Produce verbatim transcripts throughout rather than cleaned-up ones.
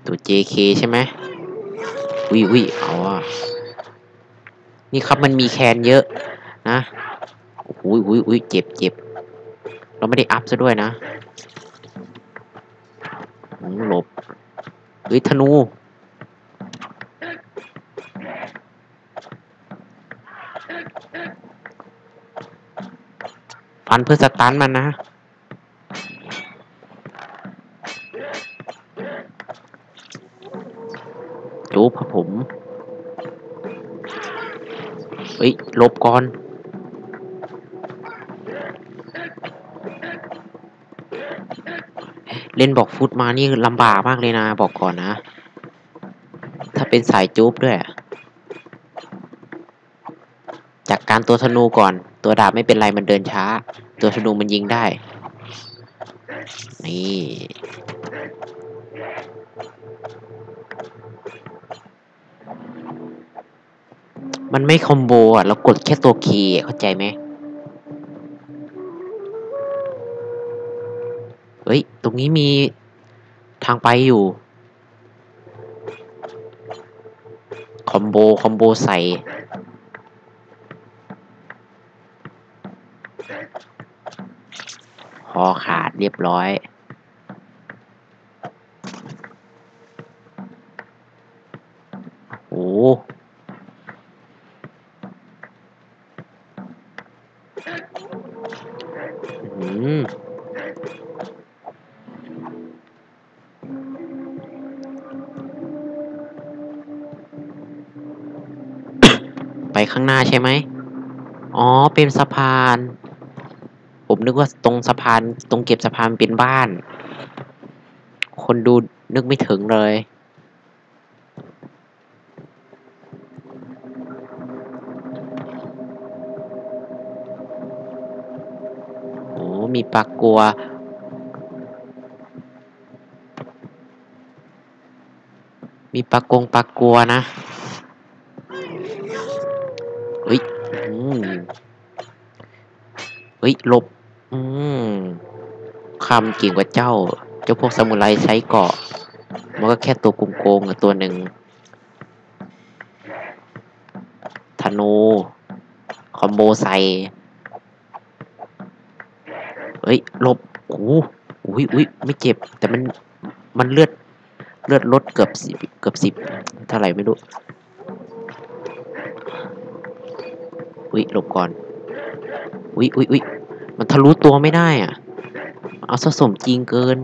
ตัว เจ เค ใช่ไหมวิวิเอาอ่ะนี่ครับมันมีแคนเยอะนะอุ้ยอุ้ยอุ้ยเจ็บเจ็บเราไม่ได้อัพซะด้วยนะหลบเฮ้ยธนูฟันเพื่อสตันมันนะจูบครับผมเฮ้ยหลบก่อนเล่นบอกฟุตมานี่ลำบากมากเลยนะบอกก่อนนะถ้าเป็นสายจูบด้วยจากการตัวธนูก่อนตัวดาบไม่เป็นไรมันเดินช้าตัวธนูมันยิงได้นี่มันไม่คอมโบอ่ะเรากดแค่ตัวคีย์เข้าใจไหมเฮ้ยตรงนี้มีทางไปอยู่คอมโบคอมโบใส่คอขาดเรียบร้อยโอ้หืมไปข้างหน้าใช่ไหมอ๋อเป็นสะพานผมนึกว่าตรงสะพานตรงเก็บสะพานเป็นบ้านคนดูนึกไม่ถึงเลยโอ้มีปลากัวมีปลากงปลากัวนะเฮ้ยอืมเฮ้ยหลบอืมคำเก่งกว่าเจ้าเจ้าพวกซามูไรใช้เกาะมันก็แค่ตัวโกงๆตัวหนึ่งธนูคอมโบใส่เฮ้ยหลบโอ้อุ้ยอุ้ยไม่เจ็บแต่มันมันเลือดเลือดลดเกือบสิบเกือบสิบเท่าไหร่ไม่รู้อุ้ยหลบก่อนอุ้ยอุ้ยอุ้ยมันทะลุตัวไม่ได้อ่ะเอาซะสมจริงเกิน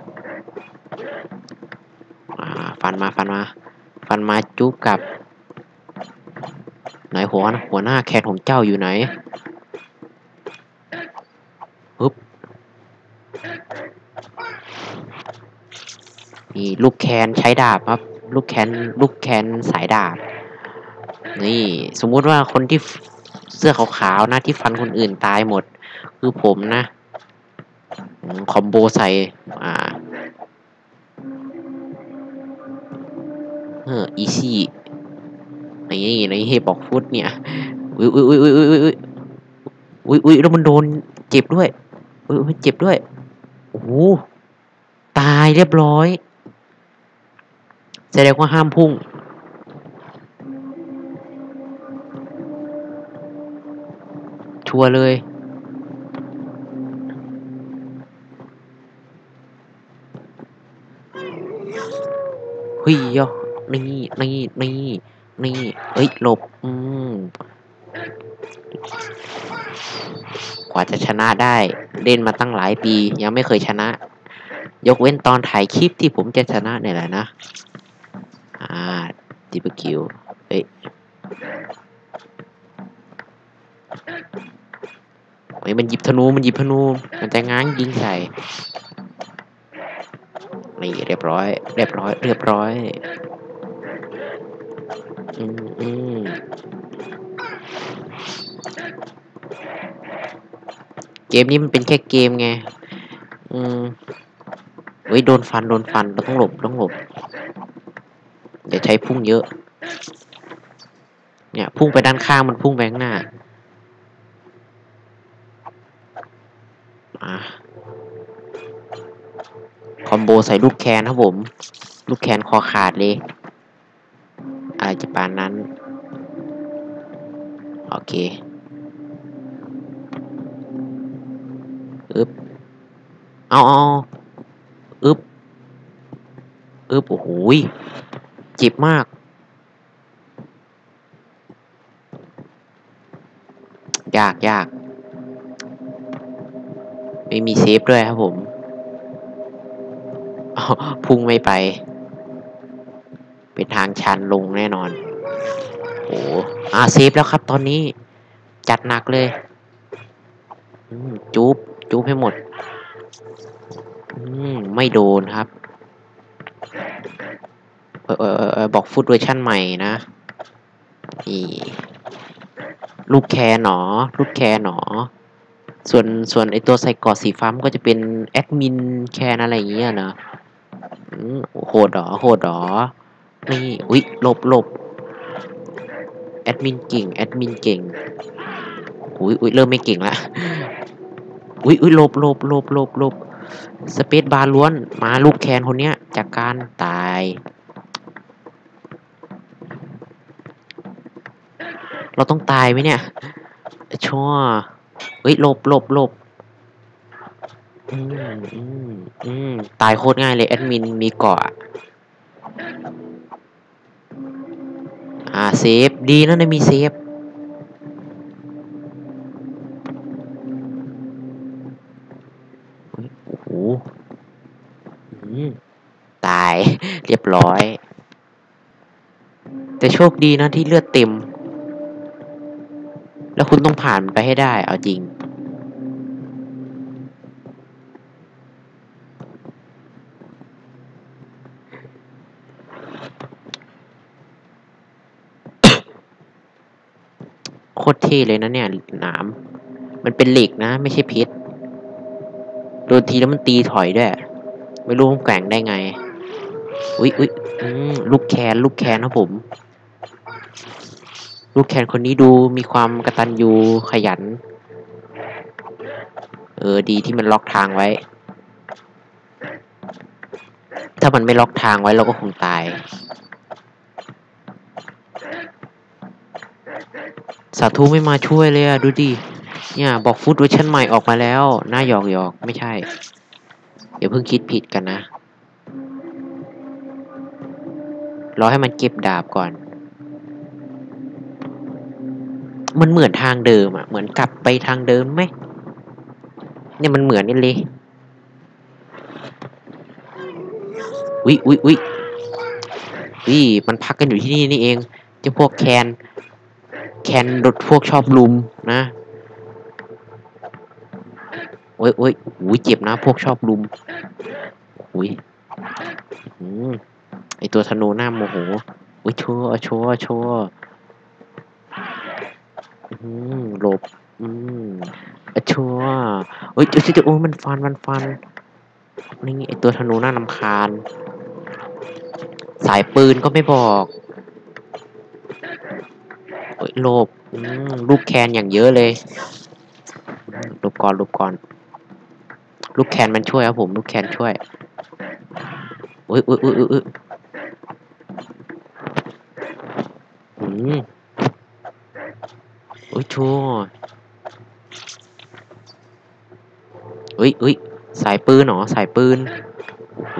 อ่าฟันมาฟันมาฟันมาจุ๊บกับไหนหัวหัวหน้าแคนของเจ้าอยู่ไหนปึ๊บนี่ลูกแคนใช้ดาบครับลูกแคนลูกแคนสายดาบนี่สมมุติว่าคนที่เสื้อขาวๆนะที่ฟันคนอื่นตายหมดคือผมนะคอมโบใส่อ่าเอออีซี่นี่ในเฮบอกฟุตเนี่ยอุ้ยอุ้ยอุ้ยอุ้ยอุ้ยอุ้ยอุ้ยอุ้ยแล้วมันโดนเจ็บด้วยอุ้ยอุ้ยเจ็บด้วยโอ้โหตายเรียบร้อยแสดงว่าห้ามพุ่งชัวร์เลยเฮ้ยย่อนี่นี่นี่นี่เอ้ยหลบอืมกว่าจะชนะได้เล่นมาตั้งหลายปียังไม่เคยชนะยกเว้นตอนถ่ายคลิปที่ผมจะชนะเนี่ยแหละนะอ่าดิบคิวเอ้ยเฮ้ยมันหยิบธนูมันหยิบธนูมันจะง้างยิงใส่นี่เรียบร้อยเรียบร้อยเรียบร้อยอืมอืมเกมนี้มันเป็นแค่เกมไงอืมเฮ้ยโดนฟันโดนฟันเราต้องหลบต้องหลบอย่าใช้พุ่งเยอะเนี่ยพุ่งไปด้านข้างมันพุ่งไปข้างหน้าอ่ะคอมโบใส่ลูกแคนครับผมลูกแขนคอขาดเลยอะไรจะปานนั้นโอเคอึบเอาเอาอึบอึบโอ้โหเจ็บมากยากยากไม่มีเซฟด้วยครับผมพุ่งไม่ไปเป็นทางชันลงแน่นอนโอ้อ่าเซฟแล้วครับตอนนี้จัดหนักเลยจุ๊บจุ๊บให้หมดอืมไม่โดนครับเออเออเออบอกฟุตเวอร์ชั่นใหม่นะนี่ลูกแคนหนอลูกแคนหนอส่วนส่วนไอตัวใส่กอดสีฟ้าก็จะเป็นแอดมินแคนอะไรอย่างเงี้ยเนาะโหดหรอโหดหรอนี่อุ๊ยหลบหลบแอดมินเก่งแอดมินเก่งอุ๊ยอุ๊ยเริ่มไม่เก่งละอุ๊ยอุ๊ยหลบหลบหลบหลบหลบสเปซบาร์ล้วนมาลูกแคนคนเนี้ยจากการตายเราต้องตายไหมเนี่ยชัวเฮ้ยหลบหลบหลบอืมอืมอืมตายโคตรง่ายเลยแอดมินมีเกาะอ่าเซฟดีนะเนี่ยมีเซฟโอ้โหตายเรียบร้อยแต่โชคดีนะที่เลือดเต็มแล้วคุณต้องผ่านไปให้ได้เอาจริงโคตรเท่เลยนะเนี่ยหนามมันเป็นเหล็กนะไม่ใช่เพชรโดนทีแล้วมันตีถอยด้วยไม่รู้มันแกว่งได้ไงอุ๊ยอุ๊ยอืมลูกแคนลูกแคนครับผมลูกแคนคนนี้ดูมีความกตัญญูขยันเออดีที่มันล็อกทางไว้ถ้ามันไม่ล็อกทางไว้เราก็คงตายสาธุไม่มาช่วยเลยอะดูดิเนี่ยบอกฟุตเวอร์ชันใหม่ออกมาแล้วน่าหยอกหยอกไม่ใช่อย่าเพิ่งคิดผิดกันนะรอให้มันเก็บดาบก่อนมันเหมือนทางเดิมอะเหมือนกลับไปทางเดิมไหมเนี่ยมันเหมือนนี่เลยอุ๊ยอุ๊ยอุ๊ยอุ๊ยมันพักกันอยู่ที่นี่นี่เองเจ้าพวกแคนแคนรถพวกชอบลุมนะโอ้ยโอ้ยอุ้ยเจ็บนะพวกชอบลุมอุ้ยอืมไอตัวธนูหน้าโมโหอุ้ยชัวชัวชัวอืมหลบอืมชัวเฮ้ยเจ้าเจ้าโอ้ยมันฟันมันฟันนี่ไอตัวธนูน่ารำคาญสายปืนก็ไม่บอกเฮ้ยหลบอืมลูกแคนอย่างเยอะเลยหลบก่อนหลบก่อนลูกแคนมันช่วยครับผมลูกแคนช่วยอุ้ยอุ้ยอุ้ยอุ้ยอืมอุ้ยชัวอุ้ยอุ้ยสายปืนเหรอสายปืนโอ้โห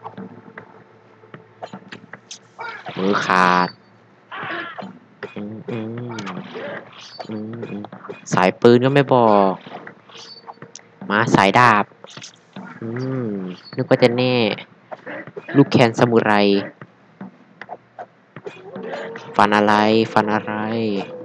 มือขาดอืมอืมอืมอืมสายปืนก็ไม่บอกมาสายดาบอืมนึกว่าจะแน่ลูกแคนซามูไรฟันอะไรฟันอะไร